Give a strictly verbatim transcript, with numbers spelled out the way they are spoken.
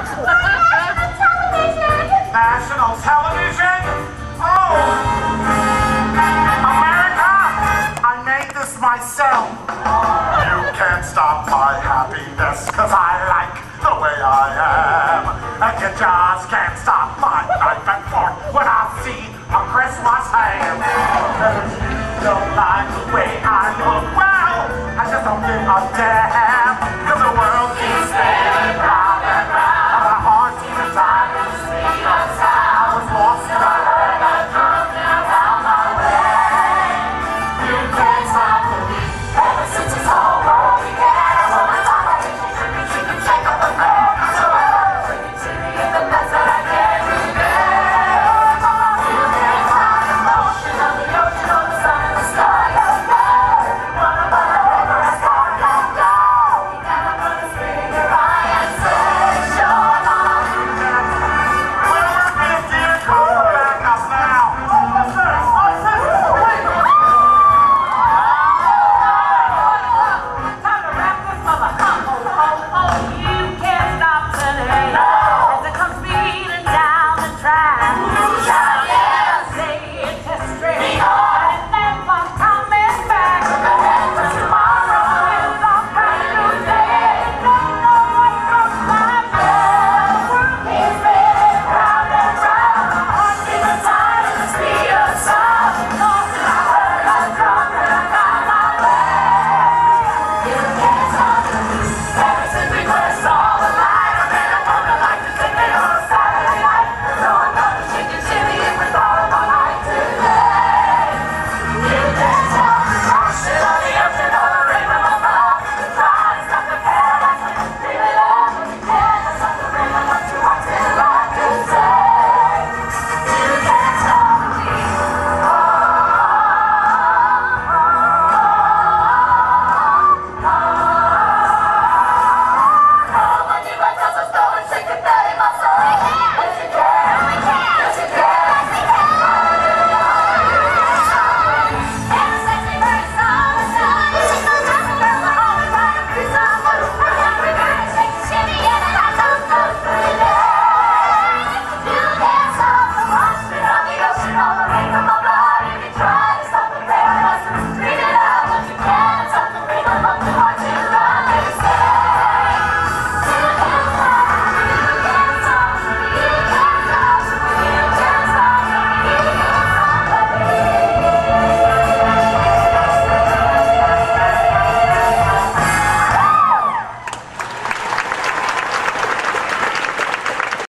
National television? Oh! America! I made this myself. You can't stop my happiness, cause I like the way I am. And you just can't stop my knife and fork when I see a Christmas ham. Cause you don't like the way I look, well, I just don't give a damn.